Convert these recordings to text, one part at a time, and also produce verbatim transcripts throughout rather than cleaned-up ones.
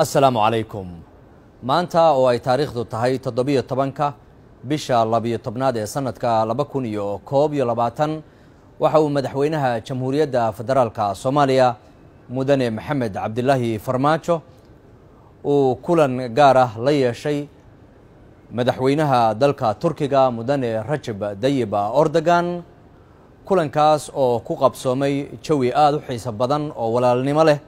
السلام عليكم. maanta oo ay taariikhdu tahay toddobiyo tobanka bisha labiyo tobnaad ee sanadka laba kun iyo koob iyo labaatan waxa uu madaxweynaha jamhuuriyadda federaalka Soomaaliya mudane Maxamed Cabdilaahi Farmaajo uu kulan gaar ah la yeeshay madaxweynaha dalka Turkiga mudane Recep Tayyip Erdogan. kulankaas oo ku qabsoomay jawi aad u xiiso badan oo walaalnimo leh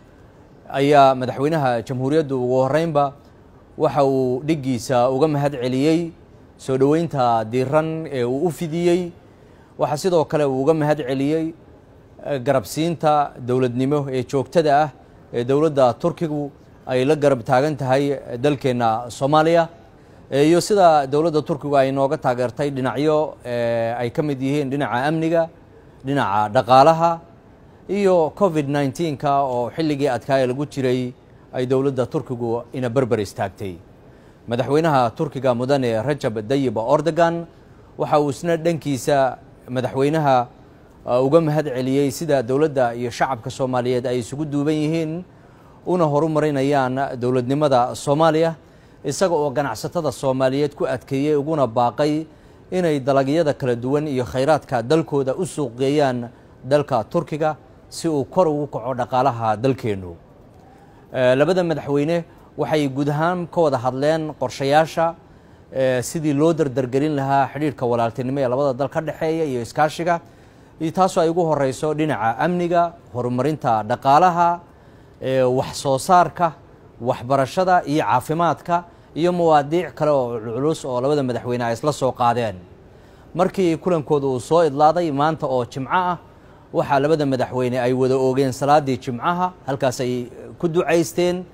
ayaa madaxweynaha jamhuuriyaddu ugu horeynba waxa uu dhigiisa uga mahad celiyay soo dhaweynta diiran ee uu u fidiyay. waxa sidoo kale uu uga mahad celiyay garabsiinta dowladnimo ee joogtada ah ee dowladda Turkigu ay la garab taagan tahay dalkeena Soomaaliya iyo sida dowladda Turkigu ay nooga taageertay dhinacyo ay ka mid yihiin dhinaca amniga, dhinaca dhaqaalaha iyo covid nineteen ka oo xilligii adkaaya lagu jiray ay dowladda Turkigu ina barbar istaagtay. madaxweynaha Turkiga mudane Recep Tayyip Erdogan waxa uu isna dhankiisa madaxweynaha uga mahad celiyay sida dowladda iyo shacabka Soomaaliyeed ay isugu duuban yihiin una horumarinayaan dowladnimada Soomaaliya, isaga oo ganacsatada Soomaaliyeed ku adkeeyay uguna baaqay inay dalagyada kala duwan iyo khayraadka dalkooda u suuq geeyaan dalka Turkiga si uu kor ugu kaco dhaqaalaha dalkeenu. labada madaxweyne waxay guud ahaan ka wada hadleen qorshayaasha sidii loo dardargelin lahaa xiriirka walaaltinimo ee labada dal ka dhaxeeya iyo iskaashiga, taasoo ay ugu horeyso dhinaca amniga, horumarinta dhaqaalaha, wax soo saarka, waxbarashada iyo caafimaadka iyo mawaadiic kale oo culus oo labada madaxweyne ay isla soo qaadeen. markii kulankooda uu soo idlaaday maanta oo Jimco ah waxa labada madaxweyne ay wada oogeen salaadii Jimcaha, halkaas ay ku duceysteen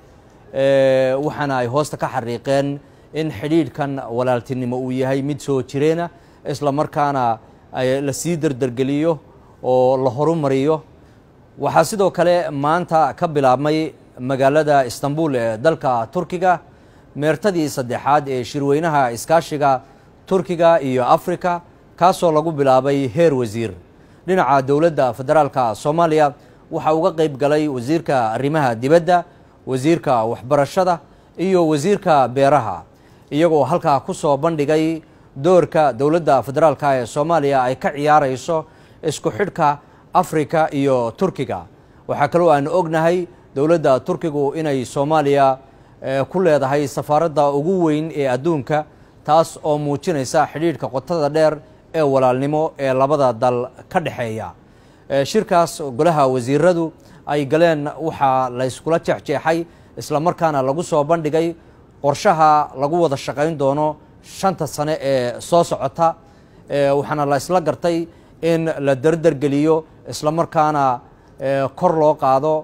waxana ay hoosta ka xariiqeen in xiriirkan walaaltinimo uu yahay mid soo jireena isla markaana ay la sii dardargeliyo oo la horumariyo. waxa sidoo kale maanta ka bilaabmay magaalada Istanbul ee dalka Turkiga meertadii saddexaad ee shirweynaha iskaashiga Turkiga iyo Afrika, kaasoo lagu bilaabay heer wasiir. dhinaca dowladda federaalka Soomaaliya waxa uga qayb galay wasiirka arrimaha dibadda, wasiirka waxbarashada iyo wasiirka beeraha, iyagoo halkaa ku soo bandhigay doorka dowladda federaalka ee Soomaaliya ay ka ciyaarayso isku xidhka Afrika iyo Turkiga. waxaa kaloo aan ognahay dowladda Turkigu inay Soomaaliya ku leedahay safaaradda ugu weyn ee adduunka, taas oo muujinaysa xidhiidhka qotada dheer ee walaalnimo ee labada dal ka dhaxeeya. shirkaas golaha wasiiradu ay galeen waxaa la iskula jeexjeexay isla markaana lagu soo bandhigay qorshaha lagu wada shaqayn doono shanta sane ee soo socota, waxaana la isla gartay in la dardargeliyo isla markaana kor loo qaado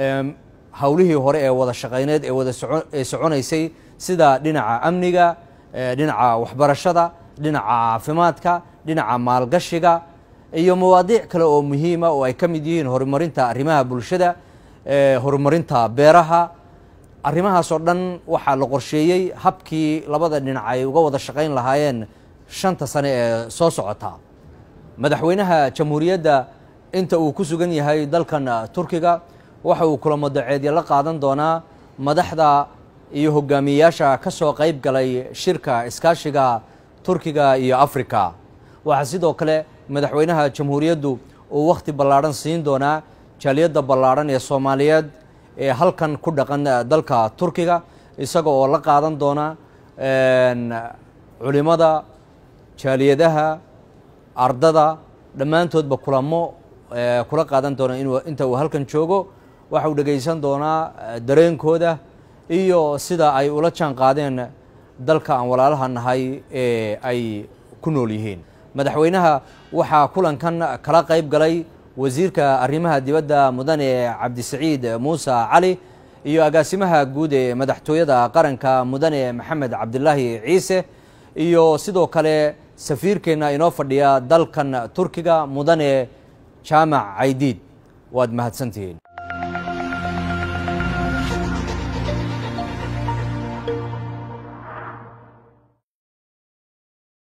hawlihii hore ee wada shaqayneed ee wada soconaysay sida dhinaca amniga, dhinaca waxbarashada, dhinaca caafimaadka, dhinaca maalgashiga iyo mawaadiic kale oo muhiima oo ay ka mid yihiin horumarinta arrimaha bulshada, horumarinta beeraha. arrimahaas oo dhan waxaa la qorsheeyey habkii labada dhinac ay uga wada shaqayn lahaayeen shanta sane ee soo socota. madaxweynaha jamhuuriyadda inta uu ku sugan yahay dalkan Turkiga waxa uu kulamo daceedyo la qaadan doonaa madaxda iyo hogaamiyayaasha ka soo qayb galay shirka iskaashiga Turkiga iyo Afrika. waxaa sidoo kale madaxweynaha jamhuuriyaddu uu waqti ballaaran siin doonaa jaaliyadda ballaaran ee Soomaaliyeed ee halkan ku dhaqan dalka Turkiga, isaga oo la qaadan doona culimada, jaaliyadaha, ardada dhammaantoodba kulamo kula qaadan doona inta uu halkan joogo. waxa uu dhageysan doonaa dareenkooda iyo sida ay ula jaan qaadeen dalka aan walaalaha nahay ee ay ku nool yihiin. madaxweynaha waxaa kulankan kala qayb galay wasiirka arrimaha dibadda mudane Cabdisaciid Muuse Cali iyo agaasimaha guud ee madaxtooyada qaranka mudane Maxamed Cabdilaahi Ciise iyo sidoo kale safiirkeena inoo fadhiya dalkan Turkiga mudane Jaamac Caydiid. waad mahadsantihiin.